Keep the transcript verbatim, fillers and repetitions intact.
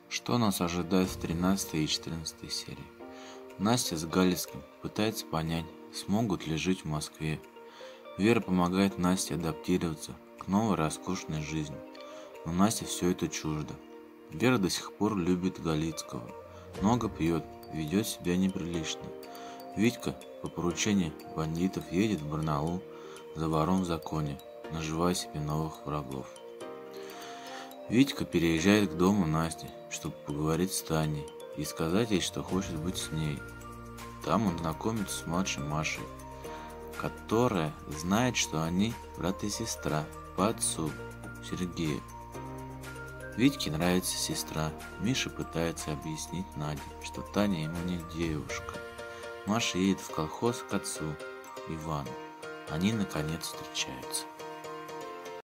Что нас ожидает в тринадцатой и четырнадцатой серии? Настя с Галицким пытается понять, смогут ли жить в Москве. Вера помогает Насте адаптироваться к новой роскошной жизни, но Насте все это чуждо. Вера до сих пор любит Галицкого, много пьет, ведет себя неприлично. Витька по поручению бандитов едет в Барнаул за вором в законе, наживая себе новых врагов. Витька переезжает к дому Насти, чтобы поговорить с Таней и сказать ей, что хочет быть с ней. Там он знакомится с младшей Машей, которая знает, что они брат и сестра по отцу Сергею. Витьке нравится сестра. Миша пытается объяснить Наде, что Таня ему не девушка. Маша едет в колхоз к отцу Ивану. Они наконец встречаются.